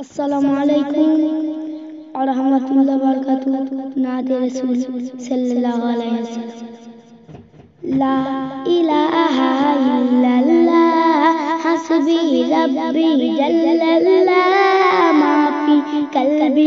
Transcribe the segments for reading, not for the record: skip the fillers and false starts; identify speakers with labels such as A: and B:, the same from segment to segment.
A: अस्सलामु अलैकुम और रहमतुल्लाहि व बरकातुहू। नात रसूल सल्लल्लाहु अलैहि वसल्लम। ला इलाहा इल्लल्लाह हस्बी रब्बी जल्लल्लाह माफी कल्बी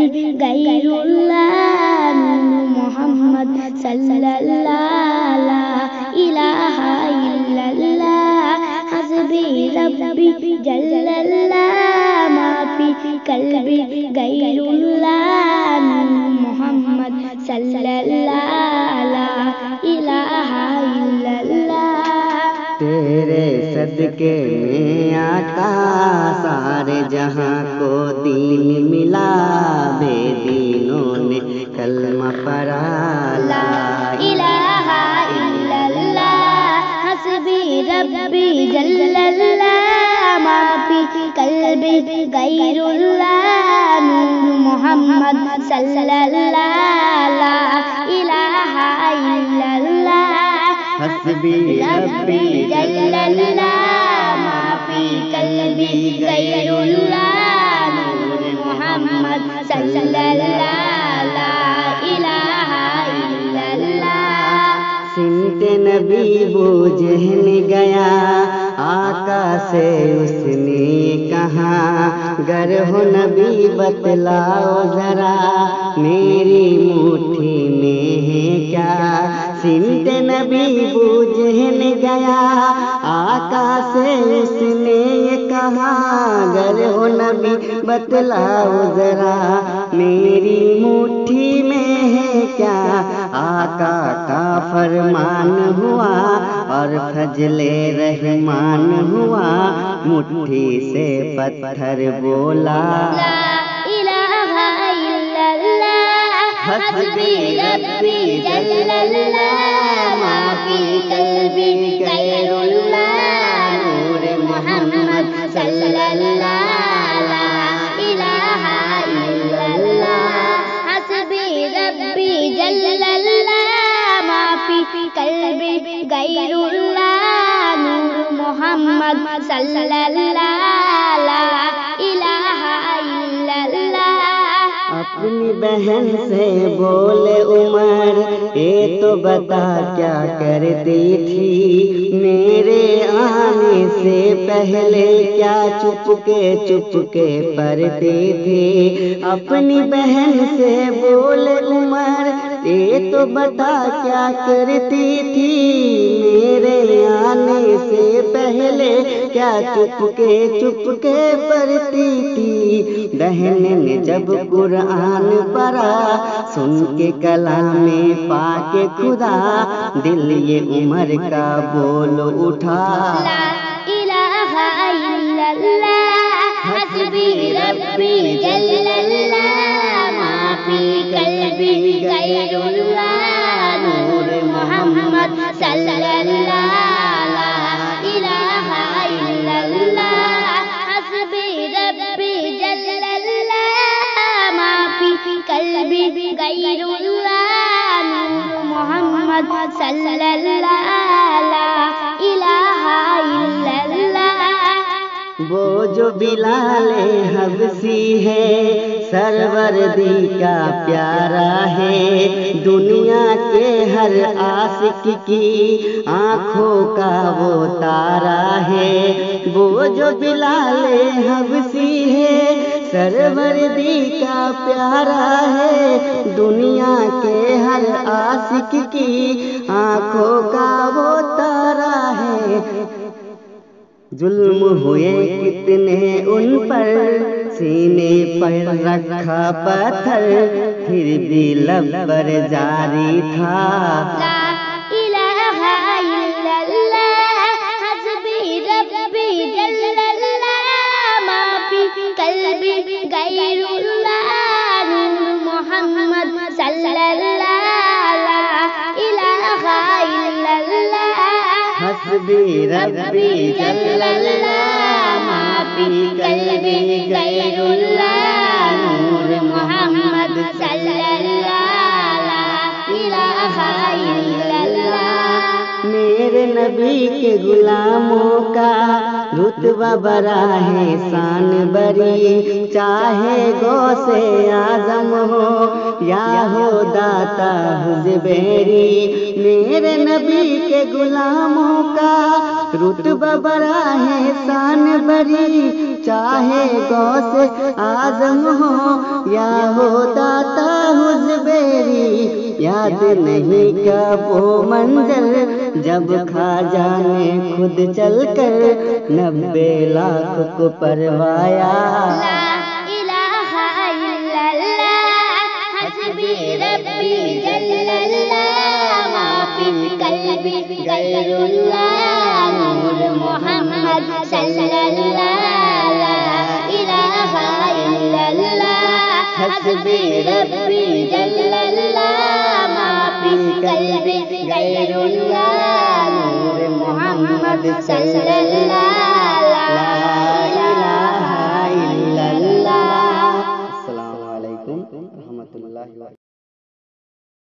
A: गैरुल्लाह नूर मोहम्मद सल्लल्लाह। ला इलाहा इल्लल्लाह हस्बी रब्बी जल्लल्लाह माफी कल्बी गैरुल्लाह नूर मोहम्मद सल्लल्लाह। ला इलाहा इल्लल्लाह।
B: तेरे सदके में आका सारे जहां को दीन मिला, बेदीनों ने कलमा पढ़ा।
A: ला इलाहा इल्लल्लाह हस्बी रब्बी जल्लल्लाह माफी कल्बी गैरुल्लाह नूर मोहम्मद सल्लल्लाह। ला इलाहा इल्लल्लाह
B: हस्बी रब्बी
A: जल्लल्लाह माफी कल्बी गैरुल्लाह नूर मोहम्मद सल्लल्लाह। ला इलाहा इल्लल्लाह।
B: सिमते नबी बूझन गया आका से उसने कहा, गर हो नबी बतलाओ जरा मेरी मुट्ठी में है क्या। सिमते नबी बूझन गया आका से उसने कहा, गर हो नबी बतलाओ जरा मेरी मुट्ठी में है क्या। आका का फरमान हुआ और फजले रहमान हुआ, मुट्ठी से पत्थर बोला।
A: ला इलाहा इल्लल्लाह हस्बी रब्बी जल्लल्लाह माफी कल्बी गैरुल्लाह नूर मोहम्मद सल्लल्लाह। ला इलाहा इल्लल्लाह हस्बी रब्बी जल्लल्लाह माफी कल्बी गैरुल्लाह नूर मोहम्मद सल्लल्लाह। ला इलाहा इल्लल्लाह।
B: अपनी बहन से बोले उमर, ये तो बता क्या करती थी मेरे आने से पहले, क्या चुपके पढ़ती थी। अपनी बहन से बोले उमर, ये तो बता क्या करती थी मेरे आने से पहले, क्या चुपके पढ़ती थी। बहन ने जब कुरान पढ़ा सुन के कलामे पाके खुदा, दिल ये उमर का बोल उठा।
A: ला इलाहा इल्लल्लाह हस्बी रब्बी जल्लल्लाह माफी कल्बी गैरुल्लाह नूर मोहम्मद सल्लल्लाह। ला इलाहा इल्लल्लाह हस्बी रब्बी जल्लल्लाह माफी कल्बी गैरुल्लाह नूर मोहम्मद सल्लल्लाह। ला इलाहा इल्लल्लाह।
B: वो जो बिलाले हबसी है सरवरदी का प्यारा है, दुनिया के हर आशिक की आँखों का वो तारा है। वो जो बिलाले हबसी है सरवरदी का प्यारा है, दुनिया के हर आशिक की आँखों का वो तारा है। जुल्म हुए कितने उन पर, सीने पर रखा पत्थर, फिर भी लब पर जारी था।
A: ला इलाहा इल्लल्लाह हस्बी रब्बी जल्लल्लाह माफी कल्बी गैरुल्लाह नूर मोहम्मद सल्लल्लाह। ला इलाहा इल्लल्लाह
B: हस्बी रब्बी जल्लल्लाह माफी कल्बी गैरुल्लाह नूर मोहम्मद सल्लल्लाह। ला इलाहा इल्लल्लाह। मेरे नबी के गुलामों का رتبہ بڑا ہے شان بری، چاہے غوث اعظم ہو یا ہو داتا حزبیری، میرے نبی کے غلاموں کا رتبہ بڑا ہے شان بری، چاہے غوث اعظم ہو یا ہو داتا حزبیری۔ یاد نہیں کیا وہ منزل جب خواجہ نے خود چل کر 90 لاکھ کو پروایا۔
A: لا الہ الا اللہ حسبی ربی جل اللہ، ما فی قلبی غیر اللہ، نور محمد صلی اللہ، لا الہ الا اللہ حسبی ربی جل اللہ، ما فی قلبی غیر اللہ، نور محمد صلی اللہ، لا الہ الا اللہ۔
B: السلام علیکم ورحمۃ اللہ وبرکاتہ۔